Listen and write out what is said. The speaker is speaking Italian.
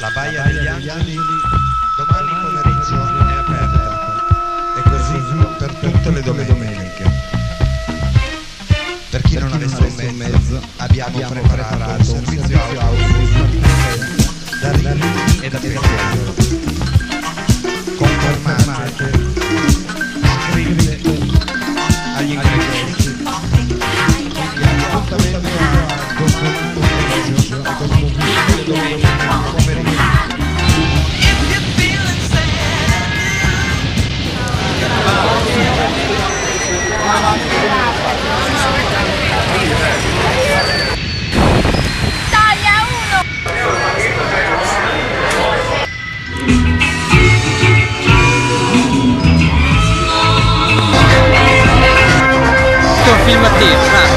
La Baia degli Angeli domani pomeriggio è aperta e così per tutte le domeniche. Per chi non avesse un mezzo abbiamo preparato un servizio autobus da Rimini e da Pesaro. Confermate, scrivete agli ingredienti. L'appuntamento domani pomeriggio e con tutte le domeniche pomeriggio. Film a te,